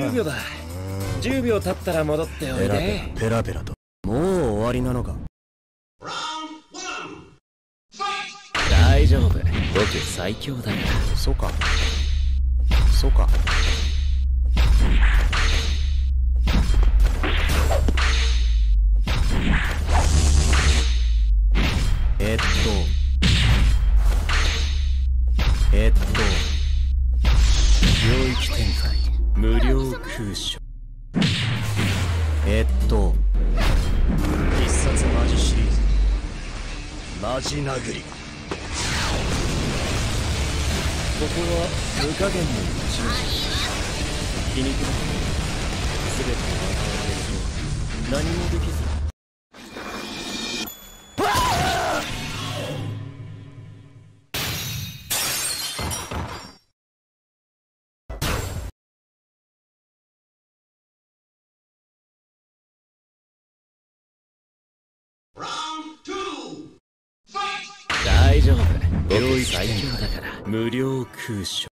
10秒だ。10秒経ったら戻っておいで。 ペラペラと。もう終わりなのか。 大丈夫、僕最強だから。 そうか。そうか。 領域展開無料空所。 必殺マジシリーズマジ殴り。 ここは無加減の内側。皮肉だ。全てを与えられると何もできず。大丈夫、僕最強だから無料空所。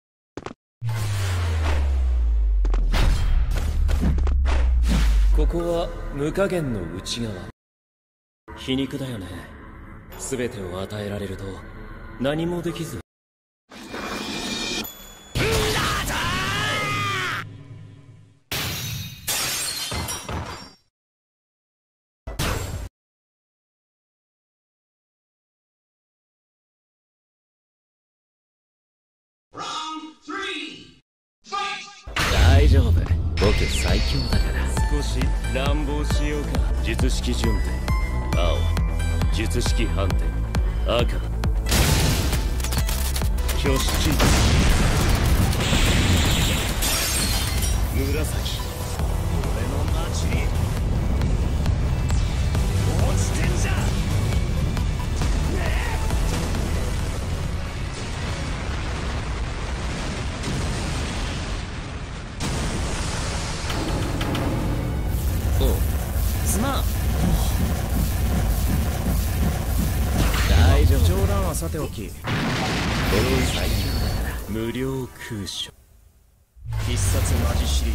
ここは無加減の内側。皮肉だよね。全てを与えられると何もできず。大丈夫、僕最強だから。少し乱暴しようか。術式順転青、術式反転赤、挙式紫。俺の町に落ちてんじゃん。すまん。大丈夫。 冗談はさておき、 最強だから無料空所。 必殺マジシリー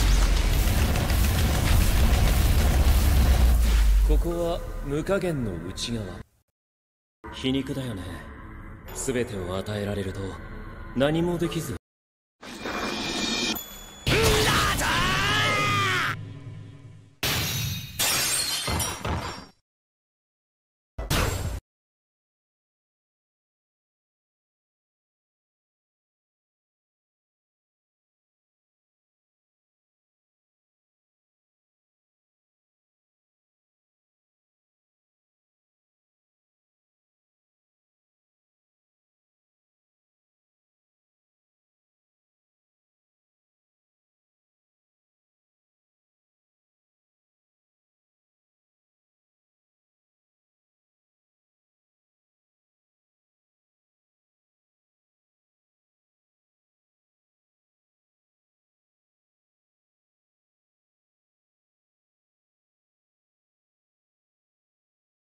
ズ。 ここは無加減の内側。皮肉だよね。全てを与えられると何もできず。